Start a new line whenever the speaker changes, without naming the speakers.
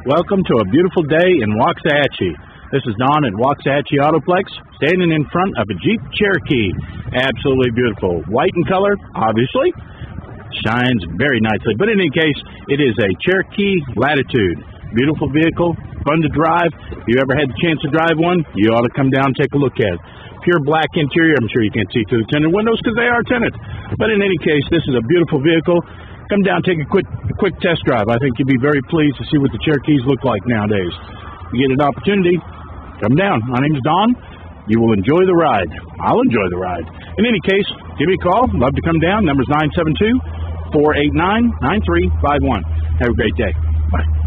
Welcome to a beautiful day in Waxahachie. This is Don at Waxahachie Autoplex, standing in front of a Jeep Cherokee. Absolutely beautiful. White in color, obviously. Shines very nicely. But in any case, it is a Cherokee Latitude. Beautiful vehicle, fun to drive. If you ever had the chance to drive one, you ought to come down and take a look at it. Pure black interior. I'm sure you can't see through the tinted windows because they are tinted. But in any case, this is a beautiful vehicle. Come down, take a quick test drive. I think you'd be very pleased to see what the Cherokees look like nowadays. You get an opportunity, come down. My name's Don. You will enjoy the ride. I'll enjoy the ride. In any case, give me a call. Love to come down. Number's 972-489-9351. Have a great day. Bye.